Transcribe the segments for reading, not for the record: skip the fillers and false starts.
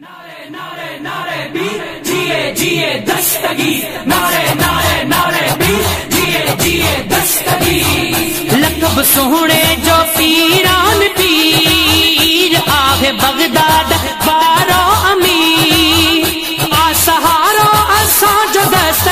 नारे नारे नारे बीर जिए जिए दस्तगीर नारे नारे नारे बीर जिए जिए दस्तगीर लकब सोहणे जो पीरान पीर आवे बगदाद बारो अमीर आ सहारो असा जो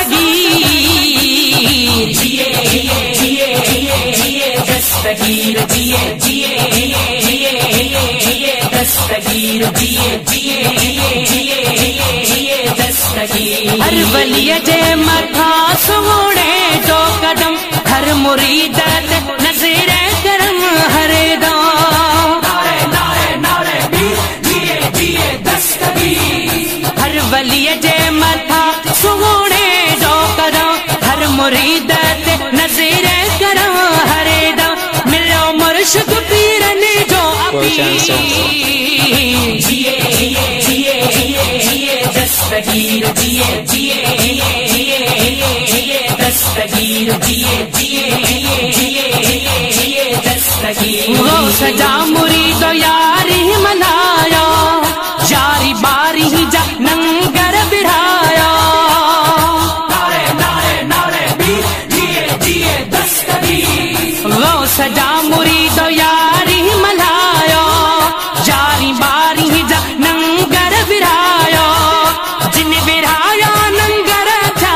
दस्तगीर जिए जिए जिए जिए जिए दस्तगीर जिए जिए जिए जिए दस्तगीर जिए जिए जिए जिए दस्तगीर हर वलिय जे मथा सोहणे जो कदम हर मुरीद ते नज़र करम हरदम नारे नारे नारे बीर जिए जिए दस्तगीर हर वलिय जे मथा सोहणे जो कदम हर मुरीद ते नज़र करम हरदम मिलो मुर्शिद पीरन जो जिए जिए जिए जिए दस्तगीर जिए जिए जिए जिए दस्तगीर जिए जिए जिए जिए दस्तगीर वो सजा मुरीद यारी मनाया यारी बारी जा नंगर बिराया नारे नारे नारे बीर जिए जिए दस्तगीर वो सजा मुरीद यारी मनाया यारी बारी जा नंगर बिराया जिन बिराया नंगर था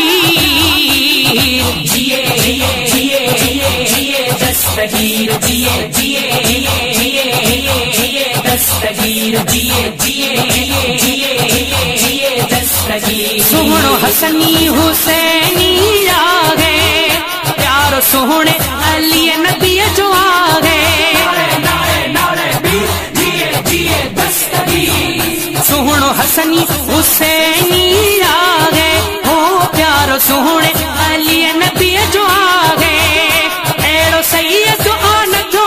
अमीर जिए जिए जिए जिए जिए दस्तगीर जिए जिए जिए जिए दस्तगीर जिए जिए जिए जिए दस्तगीर सुहणो हसनी हुसैनी आगे प्यारो सुहणे अली नबी जो आगे सुहणो हसनी हुसैनी आगे हो प्यारो सुहणे अली नबी जो आगे एड़ो सैयद आन जो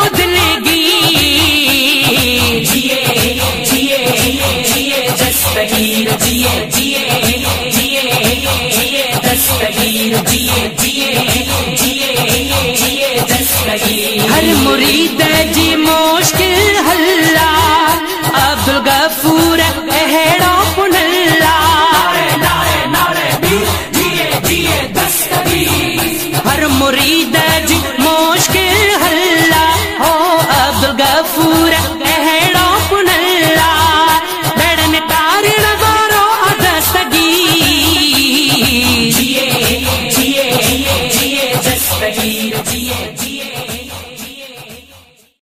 दिलगीर जिए जिए जिए दस्तगीर जिए जिए जिए जिए दस्तगीर जिए जिए जिए जिए दस्तगीर हर मुरीद जी मुश्किल हल्ला अब्दुल गफूर अहेड़ो पुनल्ला नारे नारे नारे बीर जिए जिए दस्तगीर हर मुरीद जी मुश्किल हल्ला हो अब्दुल गफूर